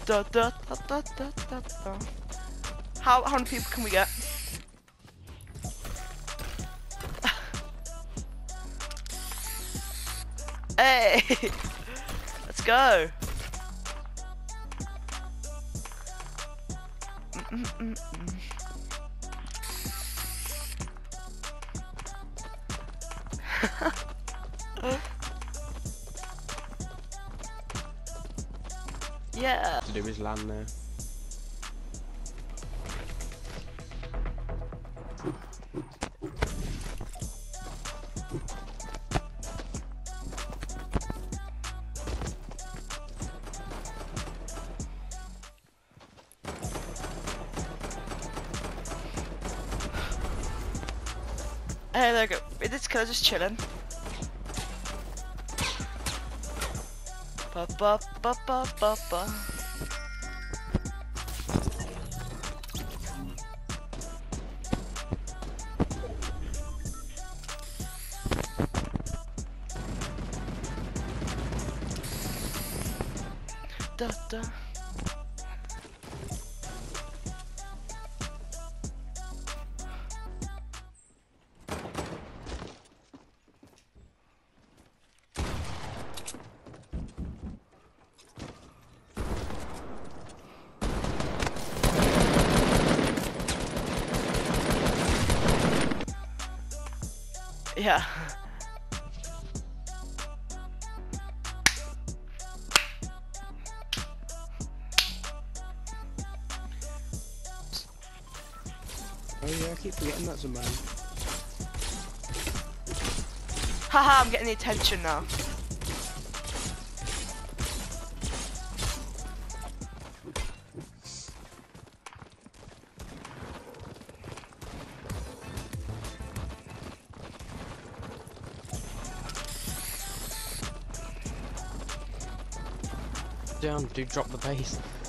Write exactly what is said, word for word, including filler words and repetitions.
Da, da, da, da, da, da, da. How how many people can we get? Hey, let's go. Mm -mm -mm -mm. Yeah. To do his land there. Hey, there you go. This killer just chilling. Ba ba ba ba ba ba. Da da. Yeah. Oh yeah, I keep forgetting that's a man. Haha, I'm getting the attention now. Down, do drop the base.